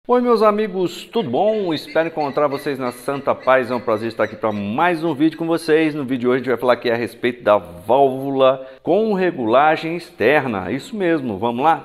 Oi meus amigos, tudo bom? Espero encontrar vocês na santa paz, é um prazer estar aqui para mais um vídeo com vocês. No vídeo de hoje a gente vai falar aqui a respeito da válvula com regulagem externa, isso mesmo, vamos lá?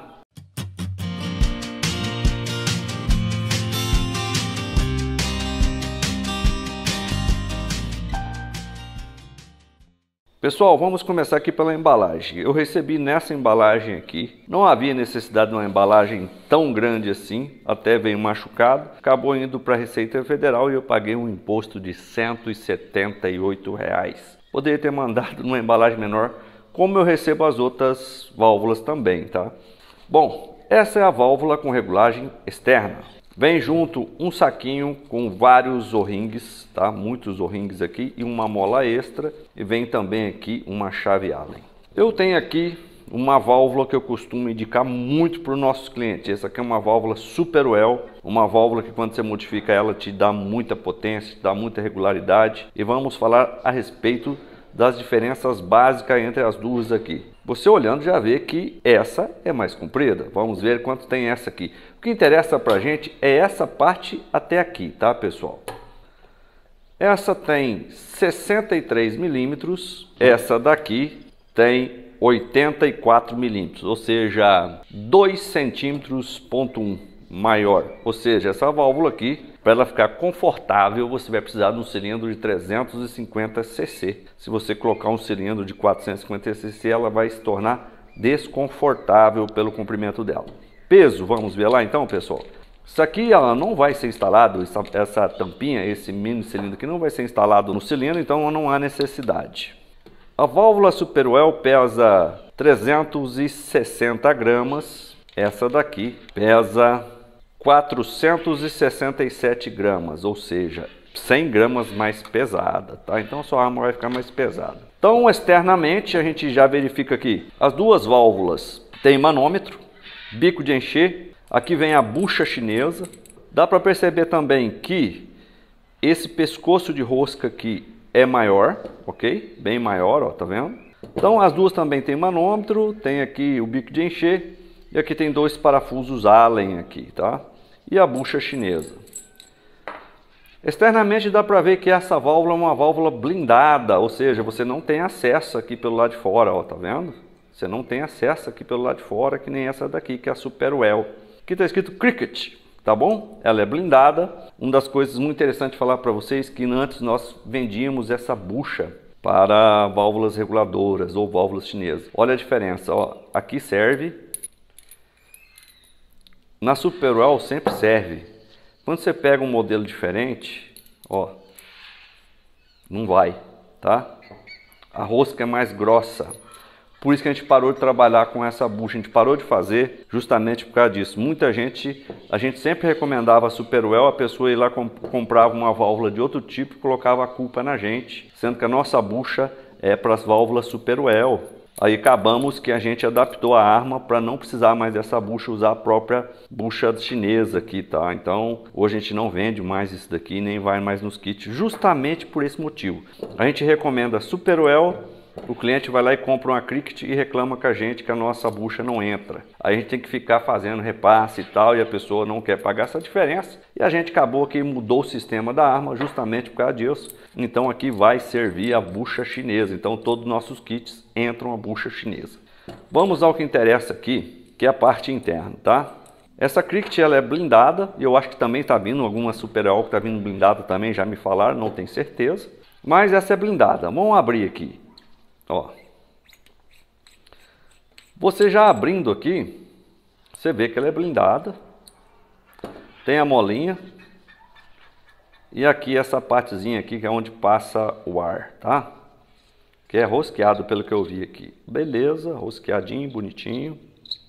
Pessoal, vamos começar aqui pela embalagem. Eu recebi nessa embalagem aqui, não havia necessidade de uma embalagem tão grande assim, até veio machucado, acabou indo para a Receita Federal e eu paguei um imposto de R$ 178. Poderia ter mandado numa embalagem menor, como eu recebo as outras válvulas também, tá? Bom, essa é a válvula com regulagem externa. Vem junto um saquinho com vários O-rings, tá? Muitos O-rings aqui e uma mola extra. E vem também aqui uma chave Allen. Eu tenho aqui uma válvula que eu costumo indicar muito para os nossos clientes. Essa aqui é uma válvula Super Well, uma válvula que quando você modifica ela te dá muita potência, te dá muita regularidade. E vamos falar a respeito das diferenças básicas entre as duas aqui. Você olhando já vê que essa é mais comprida. Vamos ver quanto tem essa aqui. O que interessa pra gente é essa parte até aqui, tá pessoal? Essa tem 63 milímetros, essa daqui tem 84 milímetros, ou seja, 2 centímetros ponto 1 maior. Ou seja, essa válvula aqui, para ela ficar confortável, você vai precisar de um cilindro de 350 cc. Se você colocar um cilindro de 450 cc, ela vai se tornar desconfortável pelo comprimento dela. Peso, vamos ver lá então, pessoal. Isso aqui ela não vai ser instalado, essa tampinha, esse mini cilindro aqui não vai ser instalado no cilindro, então não há necessidade. A válvula Super Well pesa 360 gramas, essa daqui pesa 467 gramas, ou seja, 100 gramas mais pesada, tá? Então a sua arma vai ficar mais pesada. Então, externamente, a gente já verifica aqui, as duas válvulas têm manômetro, bico de encher, aqui vem a bucha chinesa. Dá para perceber também que esse pescoço de rosca aqui é maior, ok? Bem maior, ó, tá vendo? Então, as duas também têm manômetro, tem aqui o bico de encher, e aqui tem dois parafusos Allen aqui, tá? E a bucha chinesa. Externamente dá para ver que essa válvula é uma válvula blindada, ou seja, você não tem acesso aqui pelo lado de fora, ó, tá vendo? Você não tem acesso aqui pelo lado de fora, que nem essa daqui, que é a Super Well. Aqui está escrito Cricket, tá bom? Ela é blindada. Uma das coisas muito interessantes de falar para vocês, que antes nós vendíamos essa bucha para válvulas reguladoras ou válvulas chinesas. Olha a diferença, ó, aqui serve. Na Super Well sempre serve. Quando você pega um modelo diferente, ó, não vai, tá? A rosca é mais grossa. Por isso que a gente parou de trabalhar com essa bucha. A gente parou de fazer justamente por causa disso. Muita gente, a gente sempre recomendava a Super Well, a pessoa ia lá comprava uma válvula de outro tipo e colocava a culpa na gente, sendo que a nossa bucha é para as válvulas Super Well. Aí acabamos que a gente adaptou a arma para não precisar mais dessa bucha, usar a própria bucha chinesa aqui, tá? Então, hoje a gente não vende mais isso daqui, nem vai mais nos kits, justamente por esse motivo. A gente recomenda Super Well, o cliente vai lá e compra uma Cricket e reclama com a gente que a nossa bucha não entra. Aí a gente tem que ficar fazendo repasse e tal, e a pessoa não quer pagar essa diferença. E a gente acabou que mudou o sistema da arma justamente por causa disso. Então aqui vai servir a bucha chinesa. Então todos os nossos kits entram a bucha chinesa. Vamos ao que interessa aqui, que é a parte interna, tá? Essa Cricket ela é blindada, e eu acho que também está vindo alguma Super Well que está vindo blindada também, já me falaram, não tenho certeza. Mas essa é blindada. Vamos abrir aqui. Ó, você já abrindo aqui, você vê que ela é blindada, tem a molinha e aqui essa partezinha aqui que é onde passa o ar, tá? Que é rosqueado pelo que eu vi aqui. Beleza, rosqueadinho, bonitinho.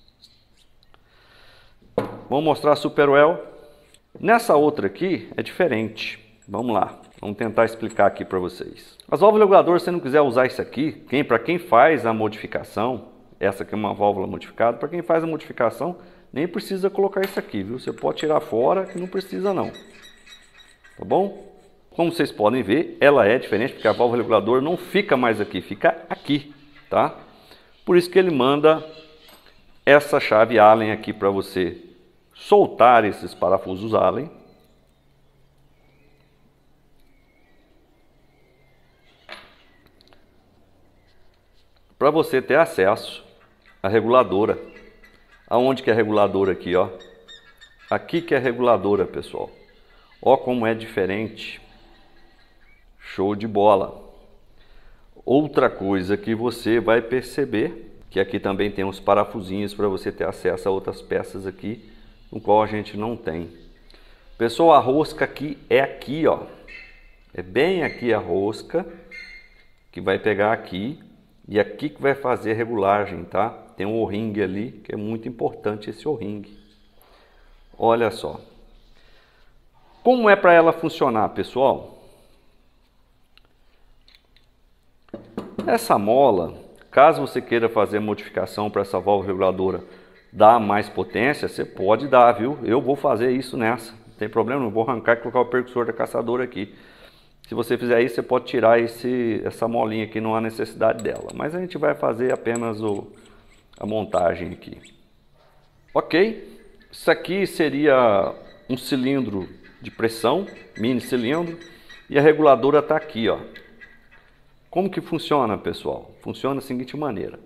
Vamos mostrar a Super Well. Nessa outra aqui é diferente. Vamos lá. Vamos tentar explicar aqui para vocês. As válvulas reguladoras, se você não quiser usar isso aqui, para quem faz a modificação, essa aqui é uma válvula modificada, para quem faz a modificação, nem precisa colocar isso aqui, viu? Você pode tirar fora, que não precisa não. Tá bom? Como vocês podem ver, ela é diferente, porque a válvula reguladora não fica mais aqui, fica aqui, tá? Por isso que ele manda essa chave Allen aqui para você soltar esses parafusos Allen. Para você ter acesso à reguladora. Aonde que é a reguladora aqui, ó? Aqui que é a reguladora, pessoal. Ó como é diferente. Show de bola. Outra coisa que você vai perceber, que aqui também tem uns parafusinhos para você ter acesso a outras peças aqui, no qual a gente não tem. Pessoal, a rosca aqui, ó. É bem aqui a rosca, que vai pegar aqui. E aqui que vai fazer a regulagem, tá? Tem um O-ring ali, que é muito importante esse O-ring. Olha só. Como é para ela funcionar, pessoal? Essa mola, caso você queira fazer modificação para essa válvula reguladora dar mais potência, você pode dar, viu? Eu vou fazer isso nessa. Não tem problema, não vou arrancar e colocar o percussor da caçadora aqui. Se você fizer isso, você pode tirar essa molinha aqui, não há necessidade dela. Mas a gente vai fazer apenas a montagem aqui. Ok? Isso aqui seria um cilindro de pressão, mini cilindro. E a reguladora está aqui, ó. Como que funciona, pessoal? Funciona da seguinte maneira.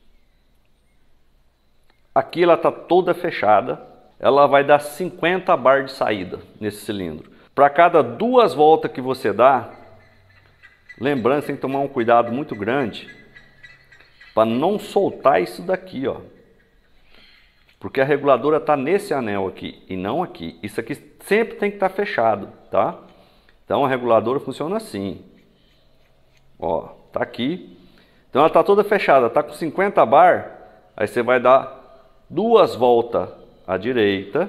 Aqui ela está toda fechada. Ela vai dar 50 bar de saída nesse cilindro. Para cada 2 voltas que você dá, lembrando, você tem que tomar um cuidado muito grande para não soltar isso daqui, ó. Porque a reguladora está nesse anel aqui e não aqui. Isso aqui sempre tem que estar fechado, tá? Então a reguladora funciona assim. Ó, tá aqui. Então ela está toda fechada, tá com 50 bar. Aí você vai dar 2 voltas à direita.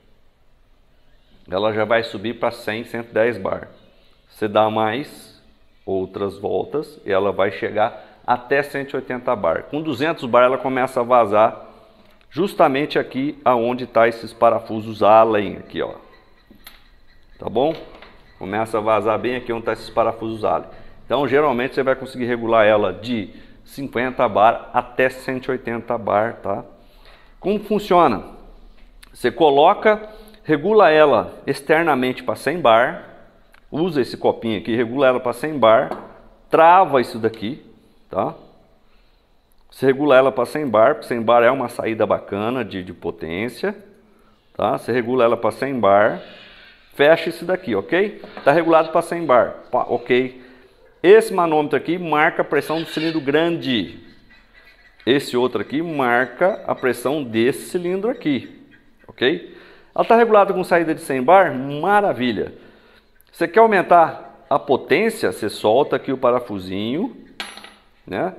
Ela já vai subir para 100, 110 bar. Você dá mais outras voltas e ela vai chegar até 180 bar. Com 200 bar ela começa a vazar justamente aqui aonde está esses parafusos Allen aqui, ó. Tá bom? Começa a vazar bem aqui onde está esses parafusos Allen. Então geralmente você vai conseguir regular ela de 50 bar até 180 bar, tá? Como funciona? Você regula ela externamente para 100 bar, usa esse copinho aqui, regula ela para 100 bar, trava isso daqui, tá? Você regula ela para 100 bar, porque 100 bar é uma saída bacana de potência, tá? Você regula ela para 100 bar, fecha isso daqui, ok? Está regulado para 100 bar, ok? Esse manômetro aqui marca a pressão do cilindro grande, esse outro aqui marca a pressão desse cilindro aqui, ok? Ela está regulada com saída de 100 bar, maravilha. Você quer aumentar a potência, você solta aqui o parafusinho, né?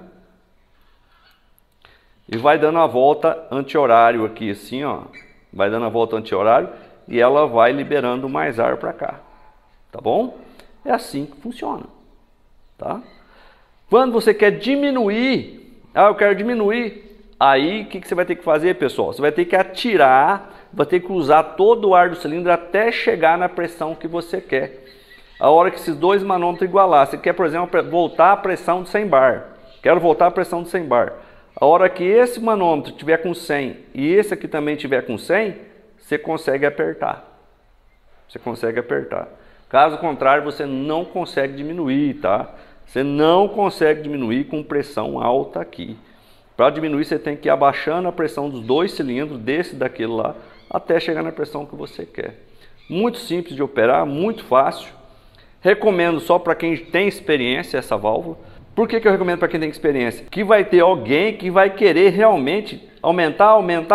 E vai dando a volta anti-horário aqui, assim, ó. Vai dando a volta anti-horário e ela vai liberando mais ar para cá, tá bom? É assim que funciona, tá? Quando você quer diminuir, eu quero diminuir, aí o que você vai ter que fazer, pessoal? Você vai ter que atirar, vai ter que usar todo o ar do cilindro até chegar na pressão que você quer. A hora que esses dois manômetros igualar, você quer, por exemplo, voltar a pressão de 100 bar. Quero voltar a pressão de 100 bar. A hora que esse manômetro tiver com 100 e esse aqui também tiver com 100, você consegue apertar. Você consegue apertar. Caso contrário, você não consegue diminuir, tá? Você não consegue diminuir com pressão alta aqui. Para diminuir, você tem que ir abaixando a pressão dos dois cilindros, desse e daquele lá, até chegar na pressão que você quer. Muito simples de operar, muito fácil. Recomendo só para quem tem experiência essa válvula. Por que eu recomendo para quem tem experiência? Que vai ter alguém que vai querer realmente aumentar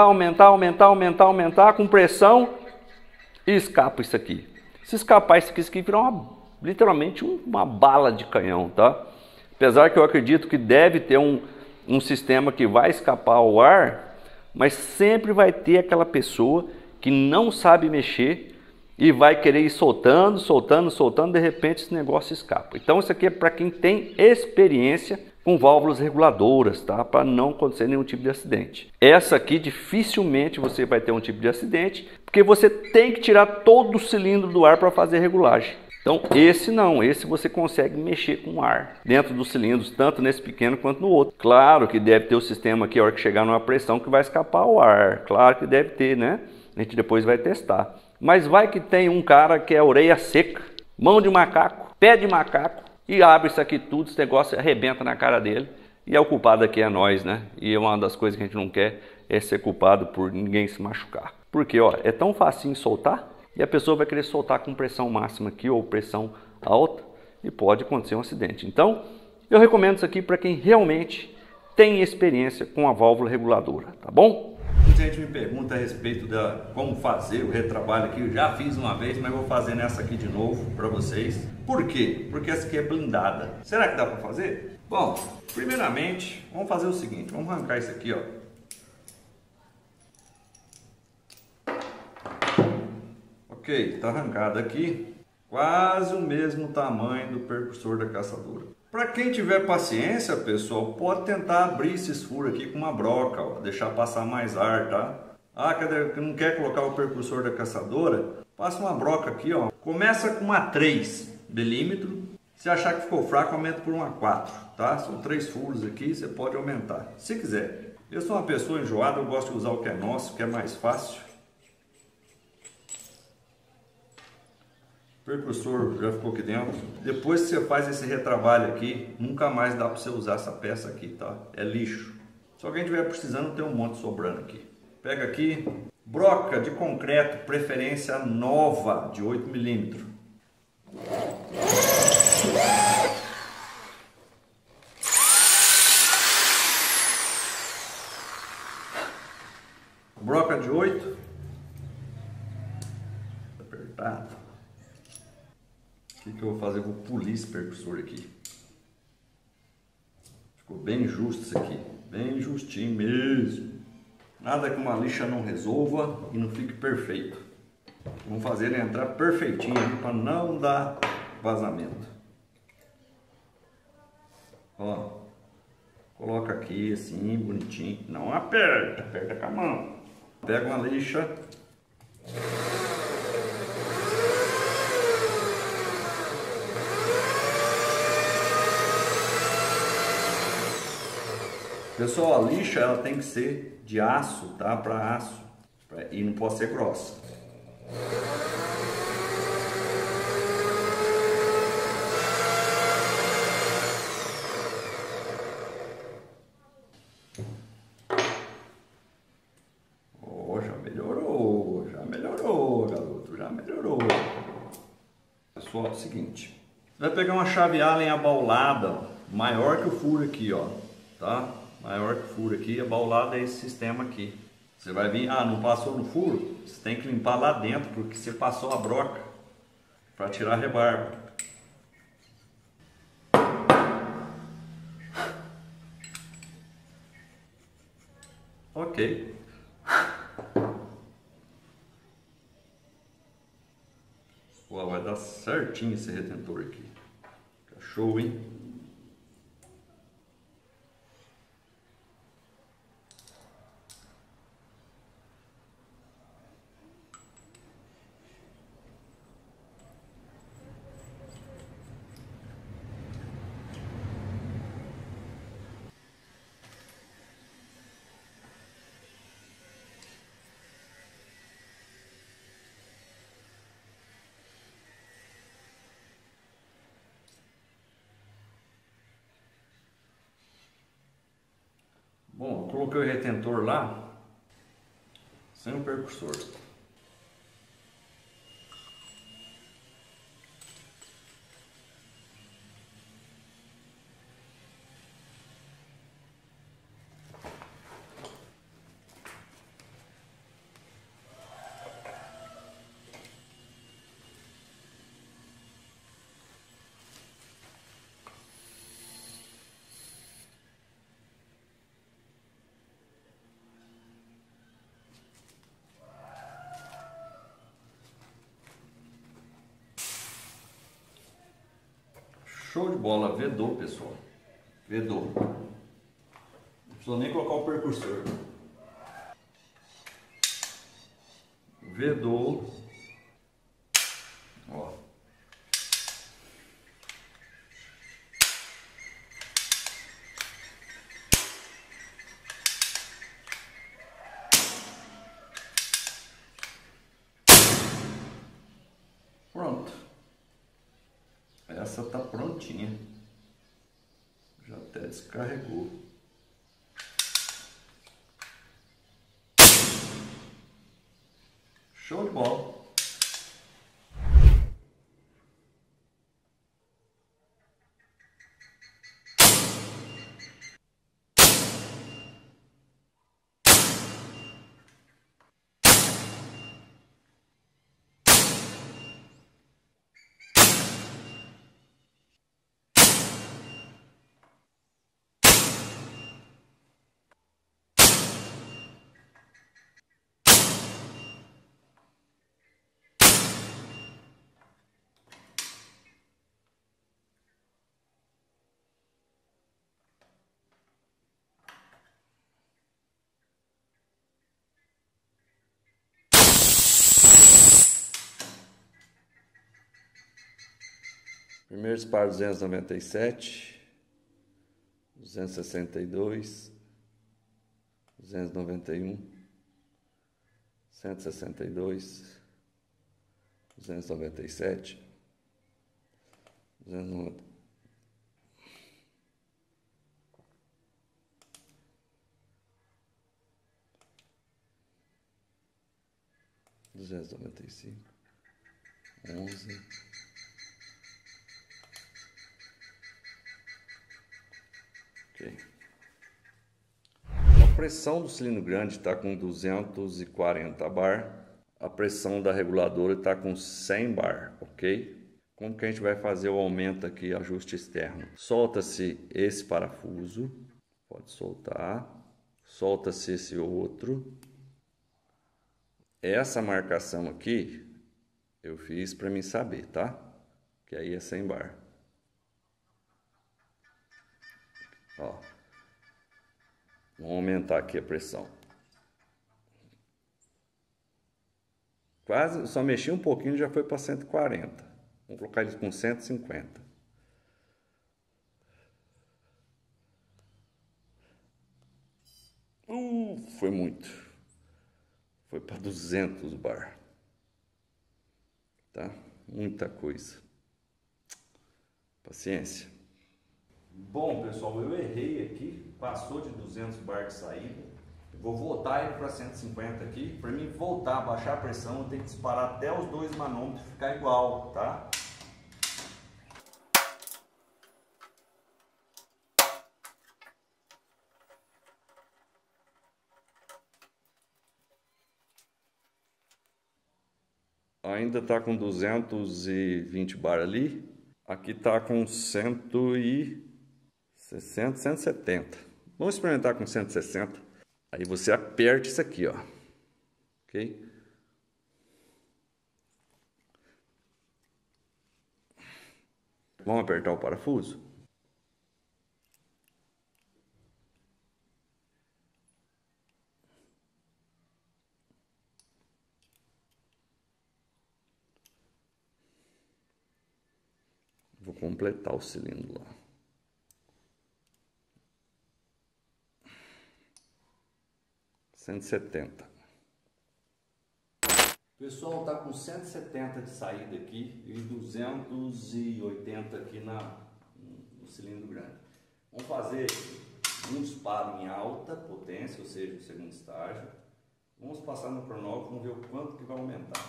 com pressão e escapa isso aqui. Se escapar isso aqui vira literalmente uma bala de canhão, tá? Apesar que eu acredito que deve ter um sistema que vai escapar o ar, mas sempre vai ter aquela pessoa que não sabe mexer e vai querer ir soltando, de repente esse negócio escapa. Então isso aqui é para quem tem experiência com válvulas reguladoras, tá? Para não acontecer nenhum tipo de acidente. Essa aqui dificilmente você vai ter um tipo de acidente, porque você tem que tirar todo o cilindro do ar para fazer regulagem. Então esse não, esse você consegue mexer com ar dentro dos cilindros, tanto nesse pequeno quanto no outro. Claro que deve ter o sistema aqui, a hora que chegar numa pressão, que vai escapar o ar, claro que deve ter, né? A gente depois vai testar. Mas vai que tem um cara que é orelha seca, mão de macaco, pé de macaco, e abre isso aqui tudo, esse negócio arrebenta na cara dele. E é o culpado aqui é nós, né? E uma das coisas que a gente não quer é ser culpado por ninguém se machucar. Porque, ó, é tão facinho soltar, e a pessoa vai querer soltar com pressão máxima aqui ou pressão alta, e pode acontecer um acidente. Então, eu recomendo isso aqui para quem realmente tem experiência com a válvula reguladora, tá bom? Muita gente me pergunta a respeito de como fazer o retrabalho aqui. Eu já fiz uma vez, mas vou fazer nessa aqui de novo para vocês. Por quê? Porque essa aqui é blindada. Será que dá para fazer? Bom, primeiramente, vamos fazer o seguinte. Vamos arrancar isso aqui, ó. Ok, tá arrancado aqui. Quase o mesmo tamanho do percussor da caçadora. Para quem tiver paciência, pessoal, pode tentar abrir esses furos aqui com uma broca, ó, deixar passar mais ar, tá? Ah, não quer colocar o percussor da caçadora? Passa uma broca aqui, ó. Começa com uma 3 milímetros. Se achar que ficou fraco, aumenta por uma 4, tá? São 3 furos aqui, você pode aumentar, se quiser. Eu sou uma pessoa enjoada, eu gosto de usar o que é nosso, que é mais fácil. O percussor já ficou aqui dentro. Depois que você faz esse retrabalho aqui, nunca mais dá para você usar essa peça aqui, tá? É lixo. Se alguém estiver precisando, tem um monte sobrando aqui. Pega aqui, broca de concreto, preferência nova, de 8 milímetros. Broca de 8. Apertado. O que eu vou fazer? Eu vou polir esse percussor aqui. Ficou bem justo isso aqui. Bem justinho mesmo. Nada que uma lixa não resolva e não fique perfeito. Vamos fazer ele entrar perfeitinho aqui para não dar vazamento. Ó. Coloca aqui assim, bonitinho. Não aperta, aperta com a mão. Pega uma lixa. Pessoal, a lixa ela tem que ser de aço, tá? Para aço. E não pode ser grossa. Oh, já melhorou, garoto, já melhorou. Pessoal, é o seguinte. Você vai pegar uma chave Allen abaulada, maior que o furo aqui, ó, tá? Maior que o furo aqui, abaulado é esse sistema aqui. Você vai vir, não passou no furo? Você tem que limpar lá dentro, porque você passou a broca para tirar a rebarba. Ok. Pô, vai dar certinho esse retentor aqui. Fica show, hein? Bom, eu coloquei o retentor lá, sem o percussor. Show de bola, vedou, pessoal. Vedou. Não precisou nem colocar o percussor. Vedou. Ó. Essa tá prontinha. Já até descarregou. Show de bola. Primeiro disparo 297, 262, 291, 162, 297, 290. Duzentos e noventa e cinco, 11, ok. A pressão do cilindro grande está com 240 bar, a pressão da reguladora está com 100 bar, ok? Como que a gente vai fazer o aumento aqui, ajuste externo? Solta-se esse parafuso, pode soltar, solta-se esse outro. Essa marcação aqui eu fiz para mim saber, tá? Que aí é 100 bar. Ó. Vamos aumentar aqui a pressão. Quase, só mexi um pouquinho, já foi para 140. Vamos colocar ele com 150. Foi muito. Foi para 200 bar. Tá? Muita coisa. Paciência. Bom, pessoal, eu errei aqui. Passou de 200 bar de saída. Vou voltar ele para 150 aqui. Para mim voltar, baixar a pressão, eu tenho que disparar até os dois manômetros ficar igual, tá? Ainda está com 220 bar ali. Aqui está com 160, 170. Vamos experimentar com 160. Aí você aperta isso aqui, ó. Ok? Vamos apertar o parafuso? Vou completar o cilindro lá. Cento e setenta. Pessoal, tá com 170 de saída aqui e 280 aqui no cilindro grande. Vamos fazer um disparo em alta potência, ou seja, o segundo estágio. Vamos passar no cronómetro, vamos ver o quanto que vai aumentar.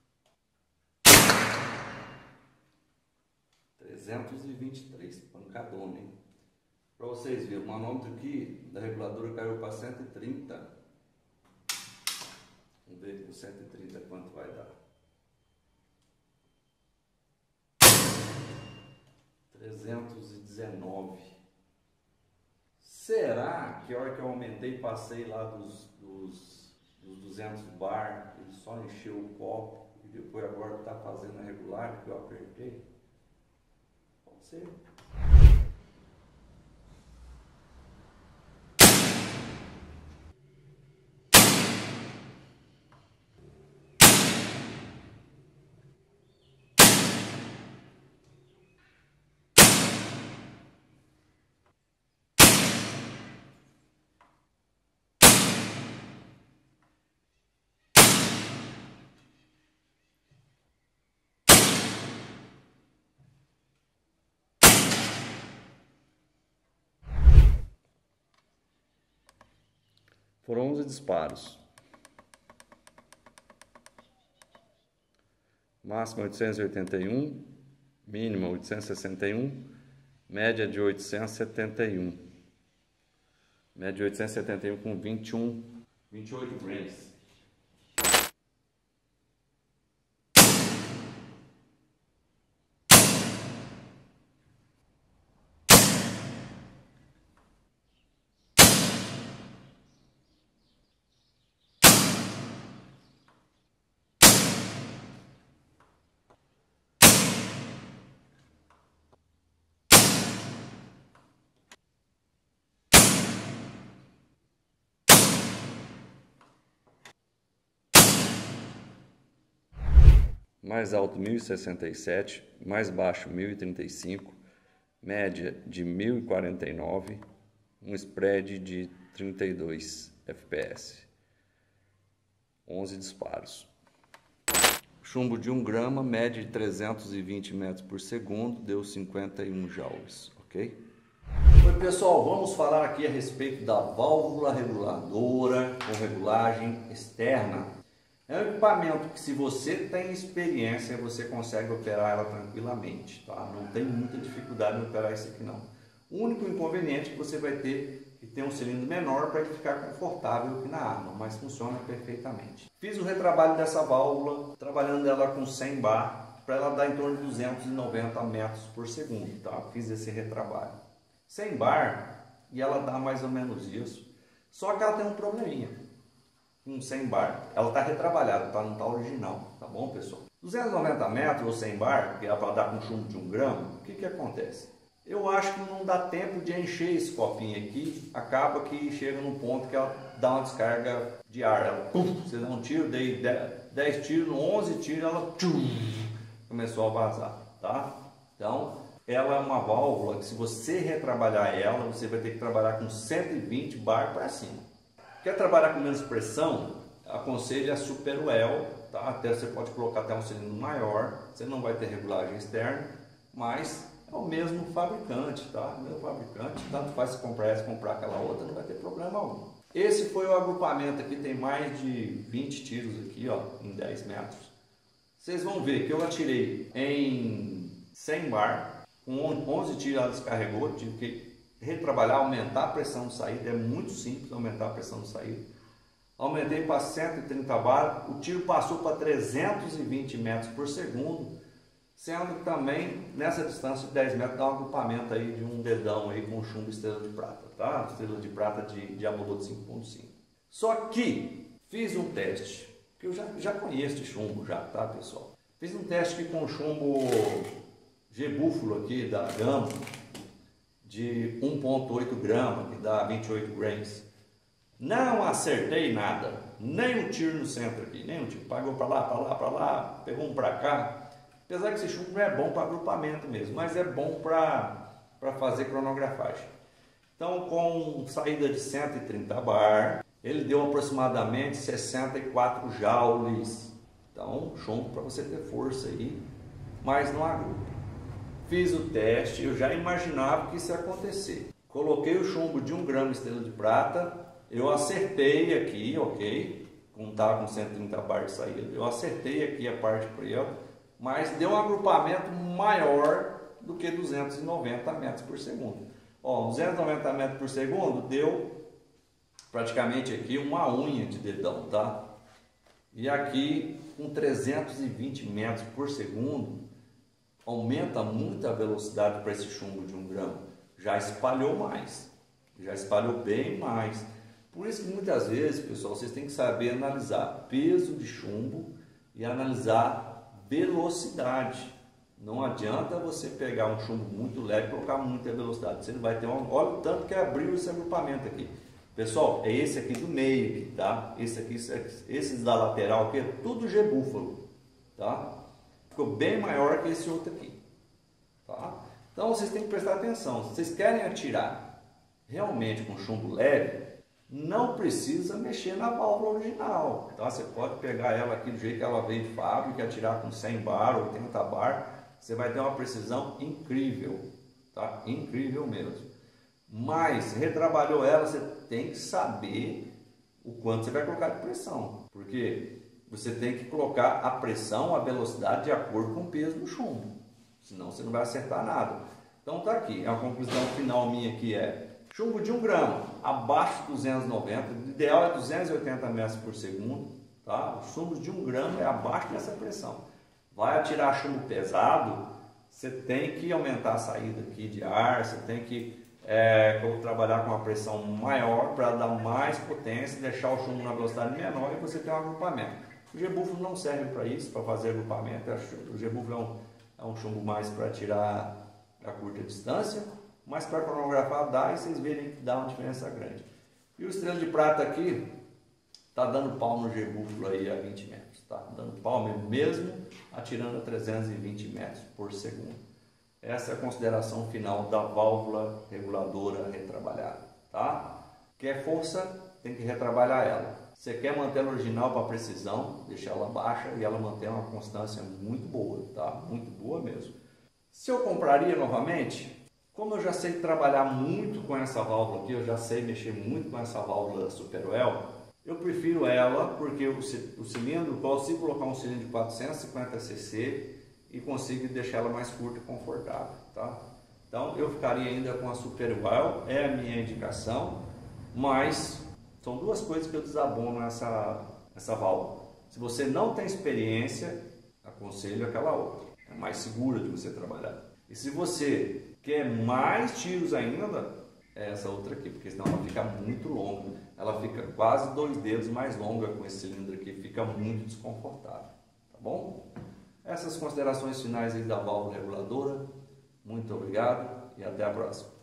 323, pancadona, hein? Para vocês verem, o manômetro aqui da reguladora caiu para 130. Vamos ver com 130 quanto vai dar. 319. Será que a hora que eu aumentei, passei lá dos 200 bar, ele só encheu o copo e depois agora está fazendo a regular que eu apertei? Pode ser. Foram 11 disparos. Máxima 881, mínima 861, média de 871. Média de 871 com 28 grains. Mais alto 1067, mais baixo 1035, média de 1049, um spread de 32 fps, 11 disparos. Chumbo de 1 grama, média de 320 metros por segundo, deu 51 joules, ok? Oi pessoal, vamos falar aqui a respeito da válvula reguladora com regulagem externa. É um equipamento que, se você tem experiência, você consegue operar ela tranquilamente, tá? Não tem muita dificuldade em operar isso aqui não. O único inconveniente é que você vai ter que ter um cilindro menor para ele ficar confortável aqui na arma, mas funciona perfeitamente. Fiz o retrabalho dessa válvula, trabalhando ela com 100 bar, para ela dar em torno de 290 metros por segundo, tá? Fiz esse retrabalho. 100 bar e ela dá mais ou menos isso, só que ela tem um probleminha. 100 bar, ela está retrabalhada, tá? Não está original, tá bom pessoal? 290 metros ou 100 bar, que é para dar com chumbo de 1 grama, o que acontece? Eu acho que não dá tempo de encher esse copinho aqui, acaba que chega num ponto que ela dá uma descarga de ar, ela, você dá um tiro, dei 10 tiros, no 11 tiros ela começou a vazar, tá? Então, ela é uma válvula que, se você retrabalhar ela, você vai ter que trabalhar com 120 bar para cima. Quer trabalhar com menos pressão? Aconselho a Superwell, tá? Até você pode colocar até um cilindro maior, você não vai ter regulagem externa, mas é o mesmo fabricante, tá? O mesmo fabricante, tanto faz se comprar essa, comprar aquela outra, não vai ter problema algum. Esse foi o agrupamento aqui, tem mais de 20 tiros aqui, ó, em 10 metros. Vocês vão ver que eu atirei em 100 bar, com 11 tiros ela descarregou, tive que retrabalhar, aumentar a pressão de saída, é muito simples aumentar a pressão de saída. Aumentei para 130 bar, o tiro passou para 320 metros por segundo, sendo que também nessa distância de 10 metros dá um agrupamento aí de um dedão aí com chumbo estrela de prata, tá? Estrela de prata de Amolô 5.5. Só que fiz um teste, que eu já conheço de chumbo já, tá pessoal? Fiz um teste aqui com chumbo G-Búfalo aqui da Gama, de 1,8 grama, que dá 28 grains. Não acertei nada, nem um tiro no centro aqui, nem um tiro. Pagou para lá, pegou um para cá. Apesar que esse chumbo não é bom para agrupamento mesmo, mas é bom para fazer cronografagem. Então, com saída de 130 bar, ele deu aproximadamente 64 joules. Então, chumbo para você ter força aí, mas não agrupa. Fiz o teste, eu já imaginava que isso ia acontecer. Coloquei o chumbo de 1 grama estrela de prata, eu acertei aqui, ok? Como estava com 130 bar de saída, eu acertei aqui a parte preta, mas deu um agrupamento maior do que 290 metros por segundo. Ó, 290 metros por segundo deu praticamente aqui uma unha de dedão, tá? E aqui com 320 metros por segundo, aumenta muito a velocidade para esse chumbo de 1 grama. Já espalhou mais, já espalhou bem mais. Por isso que muitas vezes, pessoal, vocês têm que saber analisar peso de chumbo e analisar velocidade. Não adianta você pegar um chumbo muito leve e colocar muita velocidade. Você não vai ter olha o tanto que abriu esse agrupamento aqui. Pessoal, é esse aqui do meio, aqui, tá? Esses da lateral aqui é tudo G-Búfalo, tá? Ficou bem maior que esse outro aqui, tá? Então vocês têm que prestar atenção. Se vocês querem atirar realmente com chumbo leve, não precisa mexer na válvula original, tá? Você pode pegar ela aqui do jeito que ela veio de fábrica e atirar com 100 bar, 80 bar, você vai ter uma precisão incrível, tá? Incrível mesmo. Mas retrabalhou ela, você tem que saber o quanto você vai colocar de pressão, porque você tem que colocar a pressão, a velocidade de acordo com o peso do chumbo, senão você não vai acertar nada. Então tá aqui, a conclusão final minha aqui chumbo de 1 grama, abaixo de 290, o ideal é 280 metros por segundo, tá? Os chumbos de 1 grama é abaixo dessa pressão. Vai atirar chumbo pesado, você tem que aumentar a saída aqui de ar, você tem que trabalhar com uma pressão maior para dar mais potência, deixar o chumbo na velocidade menor e você ter um agrupamento. O G-Buffalo não serve para isso, para fazer agrupamento. O G-Buffalo é um chumbo mais para atirar a curta distância, mas para cronografar dá, e vocês verem que dá uma diferença grande. E o Estrela de Prata aqui está dando pau no G-Buffalo aí a 20 metros, tá dando pau mesmo atirando a 320 metros por segundo. Essa é a consideração final da válvula reguladora retrabalhada, tá? Quer força, tem que retrabalhar ela. Você quer manter ela original para precisão, deixar ela baixa e ela manter uma constância muito boa, tá? Muito boa mesmo. Se eu compraria novamente, como eu já sei trabalhar muito com essa válvula aqui, eu já sei mexer muito com essa válvula da Superwell, eu prefiro ela porque o cilindro, eu consigo colocar um cilindro de 450 cc e consigo deixar ela mais curta e confortável, tá? Então eu ficaria ainda com a Superwell, é a minha indicação, mas são duas coisas que eu desabono essa válvula. Se você não tem experiência, aconselho aquela outra, é mais segura de você trabalhar. E se você quer mais tiros ainda, é essa outra aqui, porque senão ela fica muito longa, ela fica quase 2 dedos mais longa com esse cilindro aqui, fica muito desconfortável, tá bom? Essas considerações finais aí da válvula reguladora, muito obrigado e até a próxima.